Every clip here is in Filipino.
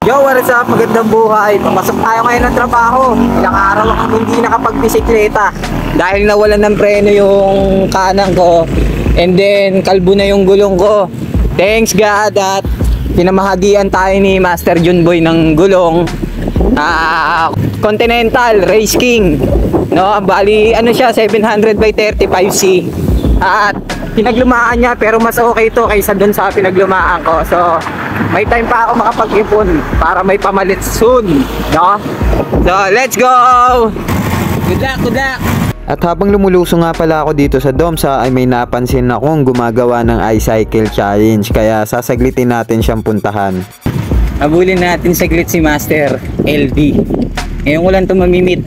Yo, what's up? Magandang buhay. Papasok tayo ngayon ng trabaho. Ilang araw akong hindi nakapagbisikleta dahil nawalan ng preno yung kanang ko. And then, kalbo na yung gulong ko. Thanks God at pinamahagian tayo ni Master Junboy ng gulong. Continental Race King. No, bali ano siya, 700 by 35C. At pinaglumaan niya pero mas okay to kaysa dun sa pinaglumaan ko. So, may time pa ako makapag-ipon para may pamalit soon, no? So, let's go! Good luck, good luck! At habang lumuluso nga pala ako dito sa Domsa ay may napansin akong gumagawa ng iCycle Challenge, kaya sasaglitin natin siyang puntahan. Habulin natin saglit si Master LD. Ngayon ko lang ito mamimit.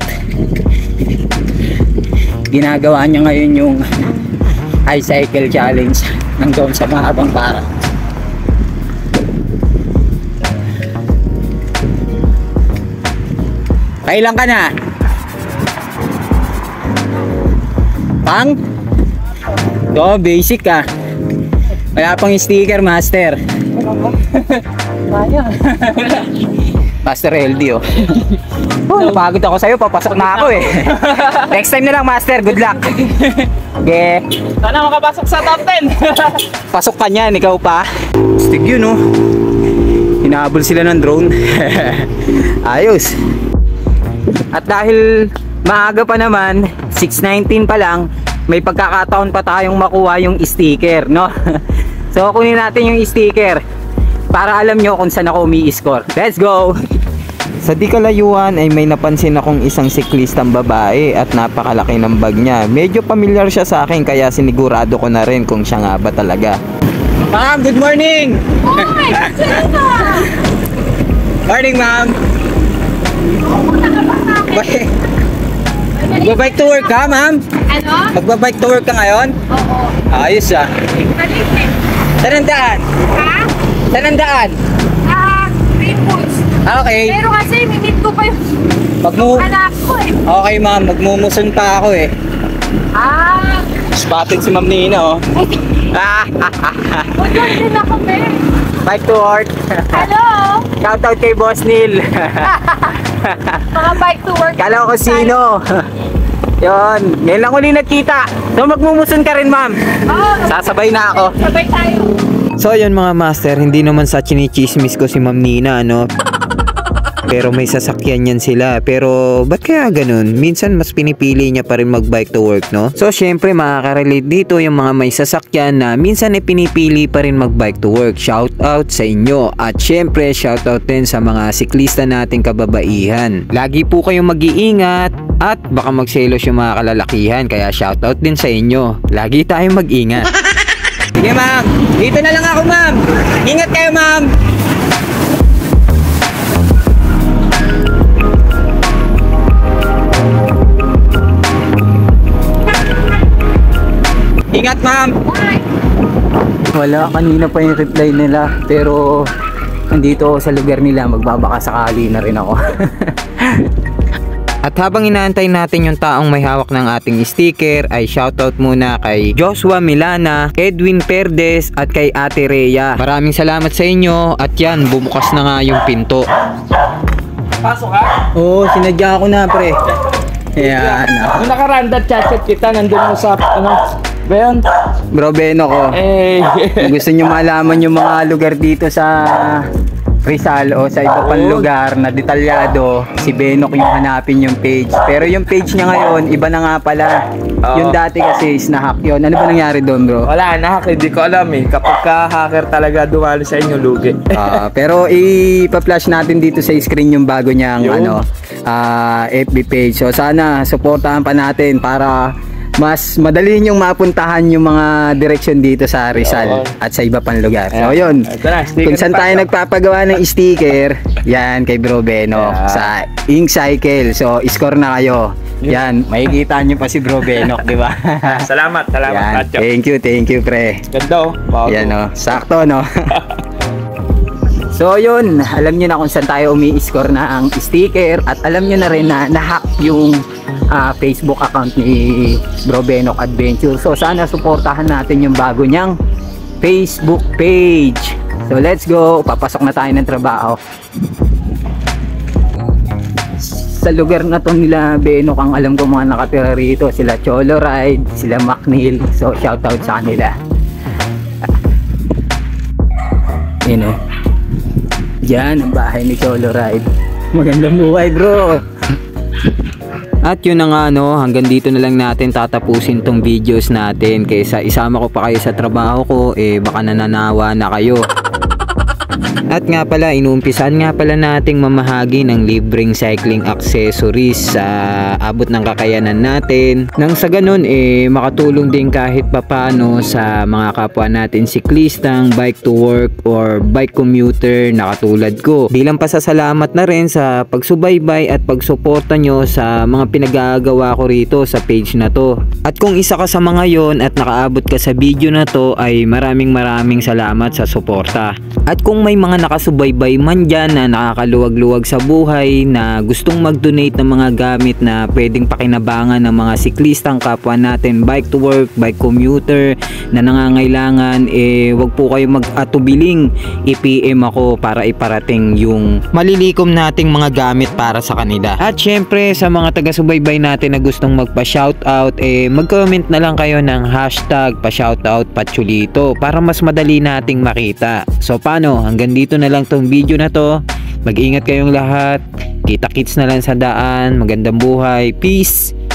Ginagawa niya ngayon yung iCycle Challenge ng Domsa mahabang para. Kailan ka na? Pang? Do, basic ka. Wala pang sticker, Master. Master LD, oh. Napagod ako sa'yo, papasok na ako eh. Next time na lang, Master. Good luck. Okay. Sana makapasok sa top 10. Pasok ka niyan, ikaw pa. Stig yun, oh. Hinahabol sila ng drone. Ayos. At dahil maaga pa naman, 6:19 pa lang, may pagkakataon pa tayong makuha yung sticker, no? So kunin natin yung sticker para alam nyo kung saan ako umi-score. Let's go! Sa di kalayuan ay may napansin akong isang siklistang babae at napakalaki ng bag niya. Medyo familiar siya sa akin kaya sinigurado ko na rin kung siya nga ba talaga. Ma'am, good morning! Hoy! Morning, ma'am! Magbabike to work ka, ma'am? Ano? Magbabike to work ka ngayon? Oo. Ayos ah. Saan ang daan? Ha? Saan ang daan? Green Woods. Okay. Pero kasi minit ko pa yung anak ko eh. Okay, ma'am. Magmumuson pa ako eh. Spotted si Ma'am Nina, oh. Doon din ako, pe. Bike to work. Hello? Shout out kay Boss Neil. Mga bike to work. Kala ko sino. Yun. Ngayon lang uli nagkita. So magmumuson ka rin, ma'am. Oo. Sasabay na ako. Sabay tayo. So yun mga master, hindi naman sa chinichismis ko si Ma'am Nina, ano? Pero may sasakyan yan sila. Pero ba't kaya ganun? Minsan mas pinipili niya pa rin mag-bike to work, no? So syempre makaka-relate dito yung mga may sasakyan na minsan ay pinipili pa rin mag-bike to work. Shout out sa inyo. At syempre shout out din sa mga siklista nating kababaihan. Lagi po kayong mag-iingat at baka magselos yung mga kalalakihan. Kaya shout out din sa inyo. Lagi tayong mag-ingat. Sige, ma'am. Dito na lang ako, ma'am. Ingat kayo, ma'am. Ingat, ma'am. Wala, kanina pa yung reply nila. Pero nandito ako sa lugar nila, magbabaka sakali na rin ako. At habang inaantay natin yung taong may hawak ng ating sticker ay shoutout muna kay Joshua Milana, Edwin Perdes at kay Ate Rhea. Maraming salamat sa inyo at yan, bumukas na nga yung pinto. Pasok ka? Oo, sinadya ko na, pre. Ayan. Nung nakarandad chat kita, nandun mo sa ano? Ba yun? Bro Beno ko. Kung gusto nyo malaman yung mga lugar dito sa Rizal o sa iba pang lugar na detalyado, si Benok yung hanapin yung page. Pero yung page niya ngayon, iba na nga pala. Yung dati kasi is na-hack yun. Ano ba nangyari doon, bro? Wala, na-hack. Hindi ko alam eh. Kapag ka-hacker talaga dumalo sa inyo, lugi. Pero ipa-flash natin dito sa screen yung bago niyang FB page. So sana supportahan pa natin para mas madali niyong mapuntahan yung mga direksyon dito sa Rizal at sa iba pang lugar. So yun, kung saan tayo nagpapagawa ng sticker, yan kay Bro Benok sa Ink Cycle. So score na kayo. Yan, makikita nyo pa si Bro Benok, di ba? Salamat, Yan. Thank you pre. Ganda oh. Wow. Yan oh, sakto no. So yun, alam nyo na kung saan tayo umi-score na ang sticker at alam nyo na rin na na-hack yung Facebook account ni Bro Benok Adventure. So sana suportahan natin yung bago niyang Facebook page. So let's go, papasok na tayo ng trabaho. sa lugar na to nila Benok, ang alam ko mga nakatira rito, sila Cholo Ride, sila Macnil. So shoutout sa kanila. Yun o. Diyan ang bahay ni Cholo Ride. Magandang buhay bro. At yun na nga no, hanggang dito na lang natin tatapusin tong videos natin, kaysa isama ko pa kayo sa trabaho ko, baka nananawa na kayo. At nga pala, inuumpisan nga pala nating mamahagi ng libreng cycling accessories sa abot ng kakayanan natin. Nang sa ganun makatulong din kahit papano sa mga kapwa natin siklistang bike to work or bike commuter na katulad ko. Bilang pasasalamat na rin sa pagsubaybay at pagsuporta nyo sa mga pinagagawa ko rito sa page na to. At kung isa ka sa mga yon at nakaabot ka sa video na to, ay maraming salamat sa suporta. At kung may mga nakasubaybay man dyan na nakakaluwag-luwag sa buhay, na gustong mag-donate ng mga gamit na pwedeng pakinabangan ng mga siklistang kapwa natin, bike to work, bike commuter na nangangailangan, wag po kayo mag-atubiling, i-PM ako para iparating yung malilikom nating mga gamit para sa kanila. At syempre sa mga taga-subaybay natin na gustong magpa-shoutout, mag-comment na lang kayo ng hashtag pa-shoutout Patchulito para mas madali nating makita. So paano? Hanggang dito na lang tong video na to. Mag-ingat kayong lahat. Kita-kits na lang sa daan. Magandang buhay. Peace!